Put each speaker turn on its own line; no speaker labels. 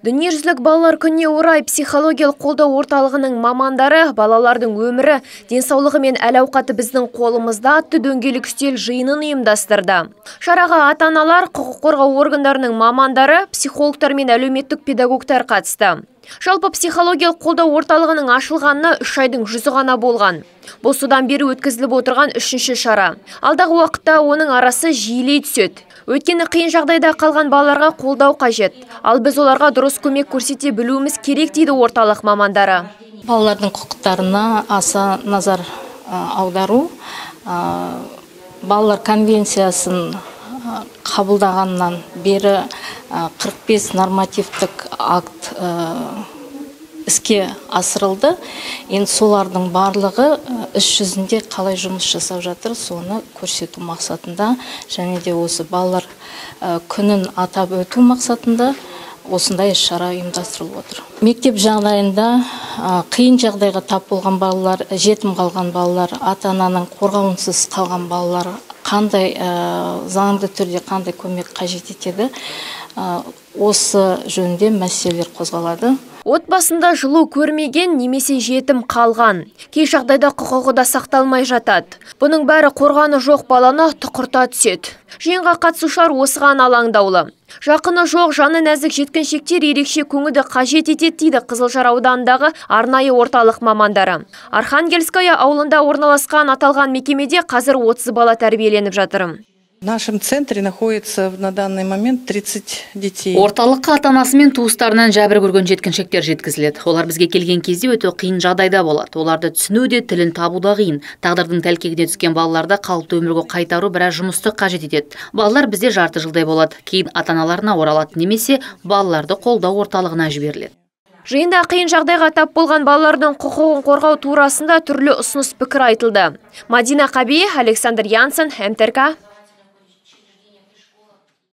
Дүниежүзілік балалар күніне орай психологиялық қолдау орталығының мамандары балалардың өмірі, денсаулығы мен әл-ауқаты біздің қолымызда атты дөңгелек үстел жиынын ұйымдастырды. Шараға ата-аналар, құқық қорғау органдарының мамандары, психологтар мен әлеуметтік педагогтар қатысты. Жалпы психологиялық қолдау орталығының ашылғанына 3 айдың жүзі ғана болған. Бұл содан бері өткізіліп отырған 3-ші шара. Алдағы уақытта оның арасы жиілей түседі. Өйткені қиын жағдайда қалған балаларға қолдау қажет. Ал біз оларға дұрыс көмек көрсете білуіміз керек дейді орталық мамандары.
Балалардың құқықтарына аса назар аудару, балалар конвенциясын қабылдағаннан бері 45 нормативтік акт іске асырылды. Енді солардың барлығы іс жүзінде қалай жұмыс жасап жатыр, соны көрсету мақсатында, және де осы балалар күнін атап өту мақсатында осындай шара ұйымдастырылып отыр. Мектеп жағдайында қиын жағдайға тап болған балалар, жетім қалған балалар, ата-ананың қорғауынсыз қалған балалар қандай заңды түрде қандай көмек қажет етеді, осы жөнінде мәселелер қозғалады.
Отбасында жылу көрмеген немесе жетім қалған. Кей жағдайда құқығы да сақталмай жатады. Бұның бәрі қорғаны жоқ баланы тұқырта түседі. Жиынға қатысушылар осыған алаңдаулы. Жақыны жоқ, жаны нәзік жеткіншектер ерекше көңілді қажет етеді дейді Қызылжар ауданындағы арнайы орталық мамандары. Архангельская ауылында орналасқан аталған мекемеде қазір 30 бала тәрбиеленіп жатыр.
В нашем центре находится на данный момент 30 детей.
Орталыққа ата-анасы мен туыстарынан жәбір көрген жеткіншектер жеткізіледі. Олар бізге келген кезде өте қиын жағдайда болады. Оларды түсіну де, тілін табу да қиын. Тағдырдың тәлкегіне түскен балаларды қалыпты өмірге қайтару біраз жұмысты қажет етеді. Балалар бізде жарты жылдай болады. Кейін ата-аналарына оралады, немесе балаларды қолдау орталығына жіберіледі.
Жиында қиын жағдайға тап болған балалардың құқығын қорғау турасында түрлі ұсыныс пікір айтылды. Мадина Қаби, Александр Янсен, МТРК.